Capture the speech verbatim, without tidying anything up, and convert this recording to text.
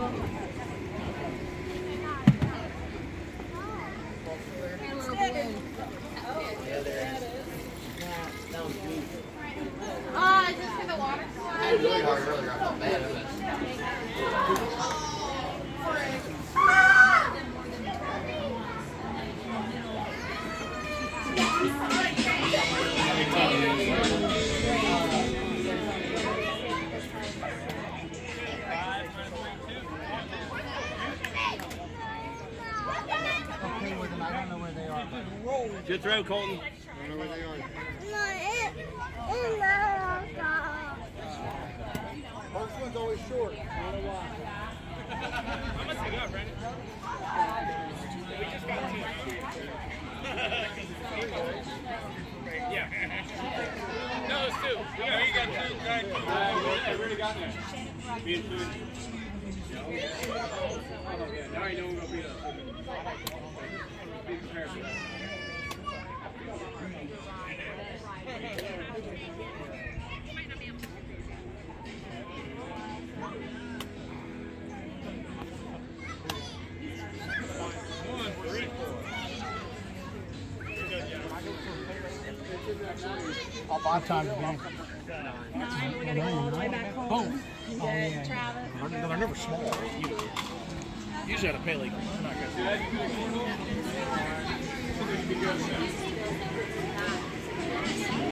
Oh, just for the water slide. Really hard earlier. I felt bad, isn't it? Good throw, Colton. I don't know where they are. First one's always short. I don't know why. How much you got, Brandon? We just got two. Yeah. No, it's two. We got, we got two. Right. Uh, we already got there. Me and two. Now you know we're going to beat us. Be prepared for that. What time is the game? Nine. We're going to go all the way back home. Boom. You Oh, good, yeah. Travis? They're, they're never small. Usually at a pay league. They're not good.